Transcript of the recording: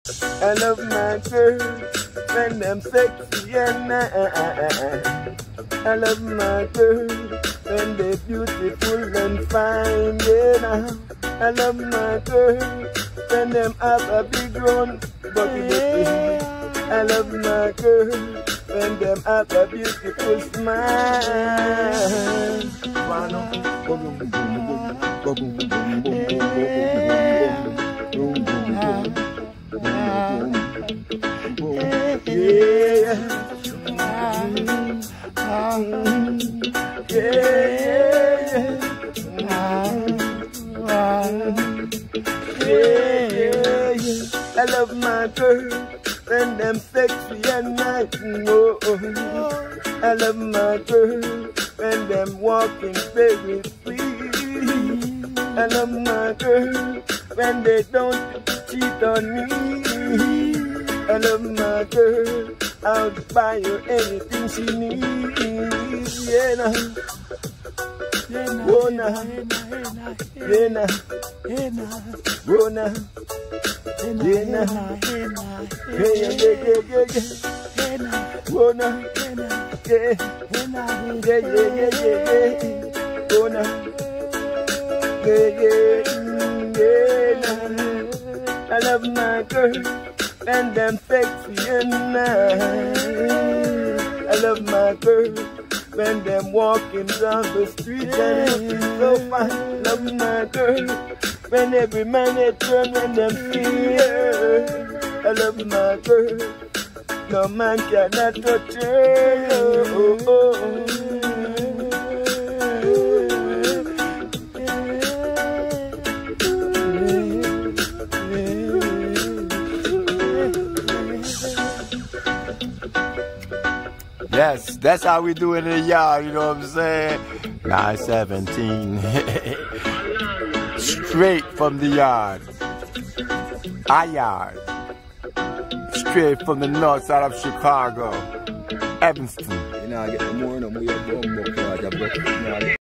I love my girl when them sexy and nice. I love my girl when they beautiful and fine. Yeah, I love my girl when them have a big round body. I love my girl when them have a beautiful smile. I love my girl when them sexy and nice. Oh, I love my girl when them walking very sweet. I love my girl when they don't cheat on me. I love my girl, I'll buy her anything she needs. Yeah, nah. Oh, nah. Yeah, nah. Oh, nah. Yeah, nah. Yeah, yeah, yeah, yeah, yeah. Oh, nah. Yeah. Yeah, yeah, yeah, yeah. Oh, nah. Yeah, yeah, yeah, nah. I love my girl and them sexy and nice. I love my girl when them walking down the street and looking so fine. Love my girl when every man they turn when them see her. I love my girl, no man cannot touch her. Oh, oh, oh. Yes, that's how we do it in the yard, you know what I'm saying? 917. Straight from the yard. Our yard. Straight from the north side of Chicago. Evanston. You know, I get the more and more